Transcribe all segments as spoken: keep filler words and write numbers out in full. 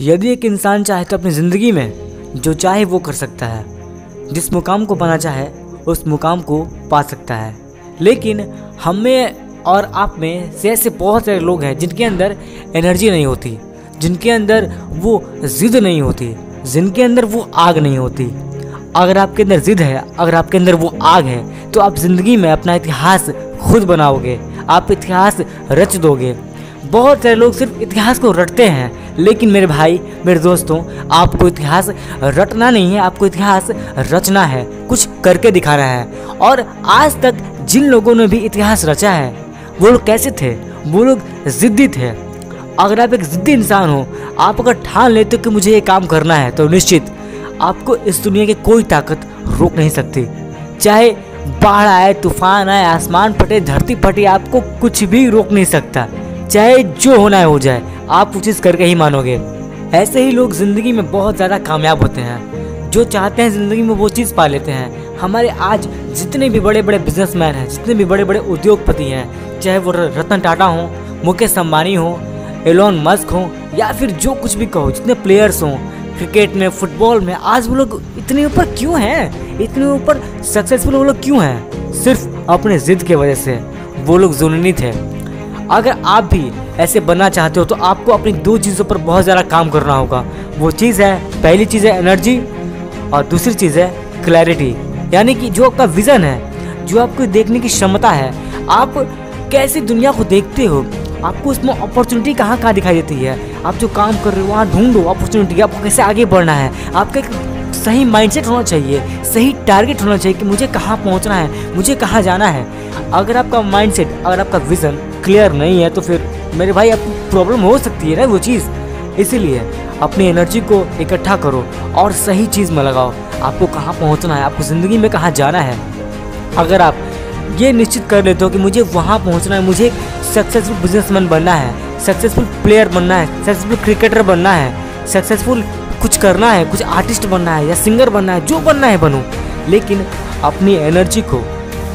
यदि एक इंसान चाहे तो अपनी ज़िंदगी में जो चाहे वो कर सकता है, जिस मुकाम को पाना चाहे उस मुकाम को पा सकता है। लेकिन हम में और आप में से ऐसे बहुत सारे लोग हैं जिनके अंदर एनर्जी नहीं होती, जिनके अंदर वो ज़िद नहीं होती, जिनके अंदर वो आग नहीं होती। अगर आपके अंदर ज़िद है, अगर आपके अंदर वो आग है, तो आप ज़िंदगी में अपना इतिहास खुद बनाओगे, आप इतिहास रच दोगे। बहुत सारे लोग सिर्फ इतिहास को रटते हैं, लेकिन मेरे भाई मेरे दोस्तों, आपको इतिहास रटना नहीं है, आपको इतिहास रचना है, कुछ करके दिखाना है। और आज तक जिन लोगों ने भी इतिहास रचा है वो लोग कैसे थे? वो लोग ज़िद्दी थे। अगर आप एक ज़िद्दी इंसान हो, आप अगर ठान लेते हो कि मुझे ये काम करना है, तो निश्चित आपको इस दुनिया की कोई ताकत रोक नहीं सकती। चाहे बाढ़ आए, तूफान आए, आसमान फटे, धरती फटे, आपको कुछ भी रोक नहीं सकता। चाहे जो होना है हो जाए, आप वो चीज़ करके ही मानोगे। ऐसे ही लोग ज़िंदगी में बहुत ज़्यादा कामयाब होते हैं। जो चाहते हैं ज़िंदगी में वो चीज़ पा लेते हैं। हमारे आज जितने भी बड़े बड़े बिजनेसमैन हैं, जितने भी बड़े बड़े उद्योगपति हैं, चाहे वो रतन टाटा हो, मुकेश अंबानी हो, एलोन मस्क हो, या फिर जो कुछ भी कहो, जितने प्लेयर्स हों क्रिकेट में, फुटबॉल में, आज वो लोग इतने ऊपर क्यों हैं? इतने ऊपर सक्सेसफुल वो लोग क्यों हैं? सिर्फ अपने ज़िद की वजह से वो लोग जुनूनी थे। अगर आप भी ऐसे बनना चाहते हो तो आपको अपनी दो चीज़ों पर बहुत ज़्यादा काम करना होगा। वो चीज़ है, पहली चीज़ है एनर्जी, और दूसरी चीज़ है क्लैरिटी। यानी कि जो आपका विज़न है, जो आपको देखने की क्षमता है, आप कैसे दुनिया को देखते हो, आपको उसमें अपॉर्चुनिटी कहाँ कहाँ दिखाई देती है, आप जो काम कर रहे हो वहाँ ढूंढो अपॉर्चुनिटी, आपको कैसे आगे बढ़ना है। आपका एक सही माइंडसेट होना चाहिए, सही टारगेट होना चाहिए कि मुझे कहाँ पहुँचना है, मुझे कहाँ जाना है। अगर आपका माइंडसेट, अगर आपका विज़न क्लियर नहीं है तो फिर मेरे भाई आपको प्रॉब्लम हो सकती है ना वो चीज़। इसीलिए अपनी एनर्जी को इकट्ठा करो और सही चीज़ में लगाओ। आपको कहाँ पहुँचना है, आपको ज़िंदगी में कहाँ जाना है। अगर आप ये निश्चित कर लेते हो कि मुझे वहाँ पहुँचना है, मुझे सक्सेसफुल बिजनेसमैन बनना है, सक्सेसफुल प्लेयर बनना है, सक्सेसफुल क्रिकेटर बनना है, सक्सेसफुल कुछ करना है, कुछ आर्टिस्ट बनना है या सिंगर बनना है, जो बनना है बनो, लेकिन अपनी एनर्जी को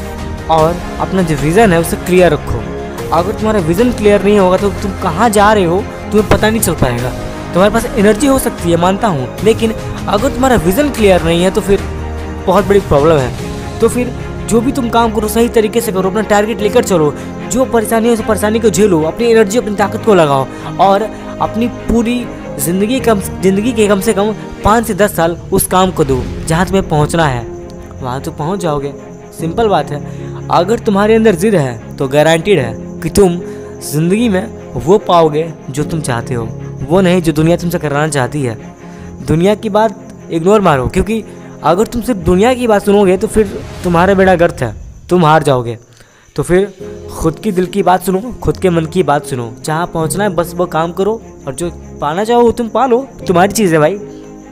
और अपना जो विज़न है उसे क्लियर रखो। अगर तुम्हारा विज़न क्लियर नहीं होगा तो तुम कहाँ जा रहे हो तुम्हें पता नहीं चल पाएगा। तुम्हारे पास एनर्जी हो सकती है, मानता हूँ, लेकिन अगर तुम्हारा विज़न क्लियर नहीं है तो फिर बहुत बड़ी प्रॉब्लम है। तो फिर जो भी तुम काम करो सही तरीके से करो, अपना टारगेट लेकर चलो, जो परेशानी है उस परेशानी को झेलो, अपनी एनर्जी, अपनी ताकत को लगाओ और अपनी पूरी ज़िंदगी कम ज़िंदगी के कम से कम पाँच से दस साल उस काम को दो जहाँ तुम्हें पहुँचना है, वहाँ तो पहुँच जाओगे। सिंपल बात है। अगर तुम्हारे अंदर ज़िद है तो गारंटीड है कि तुम ज़िंदगी में वो पाओगे जो तुम चाहते हो, वो नहीं जो दुनिया तुमसे कराना चाहती है। दुनिया की बात इग्नोर मारो, क्योंकि अगर तुम सिर्फ दुनिया की बात सुनोगे तो फिर तुम्हारा बेड़ा गर्क है, तुम हार जाओगे। तो फिर खुद की दिल की बात सुनो, खुद के मन की बात सुनो। जहाँ पहुँचना है बस वो काम करो और जो पाना चाहो वो तुम पा लो, तुम्हारी चीज़ है भाई।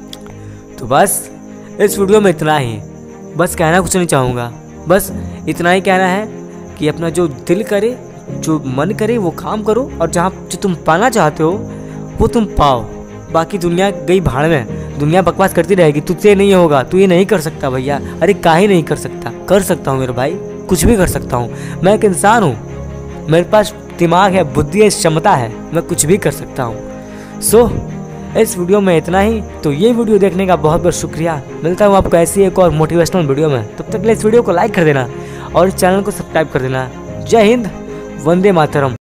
तो बस इस वीडियो में इतना ही, बस कहना कुछ नहीं चाहूँगा, बस इतना ही कहना है कि अपना जो दिल करे, जो मन करे वो काम करो और जहाँ जो तुम पाना चाहते हो वो तुम पाओ। बाकी दुनिया गई भाड़ में, दुनिया बकवास करती रहेगी, तुझसे नहीं होगा, तू ये नहीं कर सकता भैया। अरे काहे नहीं कर सकता? कर सकता हूँ मेरे भाई, कुछ भी कर सकता हूँ। मैं एक इंसान हूँ, मेरे पास दिमाग है, बुद्धि है, क्षमता है, मैं कुछ भी कर सकता हूँ। सो इस वीडियो में इतना ही। तो ये वीडियो देखने का बहुत बहुत शुक्रिया। मिलता हूँ आपको ऐसी एक और मोटिवेशनल वीडियो में। तब तक के लिए इस वीडियो को लाइक कर देना और इस चैनल को सब्सक्राइब कर देना। जय हिंद, वंदे मातरम।